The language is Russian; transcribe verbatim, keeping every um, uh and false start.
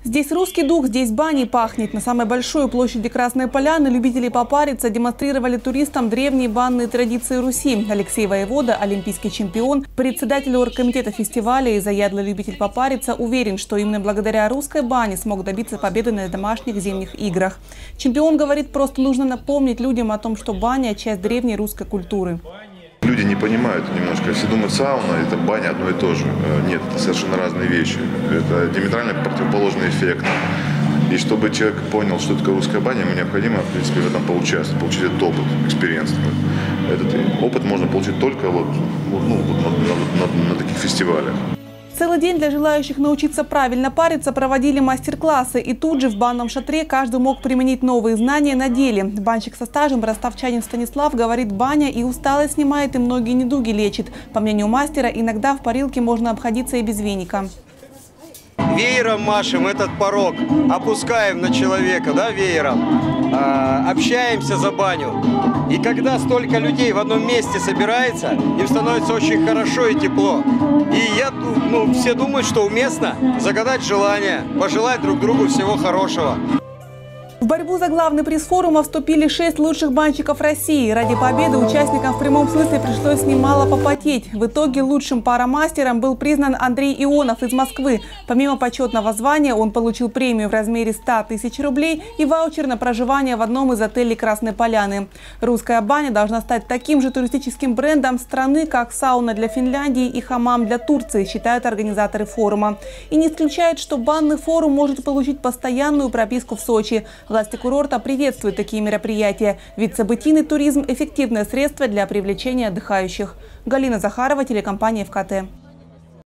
Здесь русский дух, здесь баней пахнет. На самой большой площади Красной Поляны любители попариться демонстрировали туристам древние банные традиции Руси. Алексей Воевода, олимпийский чемпион, председатель оргкомитета фестиваля и заядлый любитель попариться, уверен, что именно благодаря русской бане смог добиться победы на домашних зимних играх. Чемпион говорит, просто нужно напомнить людям о том, что баня – часть древней русской культуры. Люди не понимают немножко. Все думают, сауна – это баня одно и то же. Нет, это совершенно разные вещи. Это диаметрально противоположный эффект. И чтобы человек понял, что такое русская баня, ему необходимо, в принципе, в этом поучаствовать, получить этот опыт, экспириенс. Этот опыт можно получить только вот, ну, вот на, на, на, на таких фестивалях. Целый день для желающих научиться правильно париться проводили мастер-классы. И тут же в банном шатре каждый мог применить новые знания на деле. Банщик со стажем, ростовчанин Станислав, говорит, баня и усталость снимает, и многие недуги лечит. По мнению мастера, иногда в парилке можно обходиться и без веника. Веером машем этот порог, опускаем на человека, да, веером, а, общаемся за баню. И когда столько людей в одном месте собирается, им становится очень хорошо и тепло. И я, ну, все думают, что уместно загадать желание, пожелать друг другу всего хорошего. В борьбу за главный приз форума вступили шесть лучших банщиков России. Ради победы участникам в прямом смысле пришлось немало попотеть. В итоге лучшим паромастером был признан Андрей Ионов из Москвы. Помимо почетного звания он получил премию в размере ста тысяч рублей и ваучер на проживание в одном из отелей Красной Поляны. Русская баня должна стать таким же туристическим брендом страны, как сауна для Финляндии и хамам для Турции, считают организаторы форума. И не исключают, что банный форум может получить постоянную прописку в Сочи. Власти курорта приветствуют такие мероприятия, ведь событийный туризм – эффективное средство для привлечения отдыхающих. Галина Захарова, телекомпания ФКТ.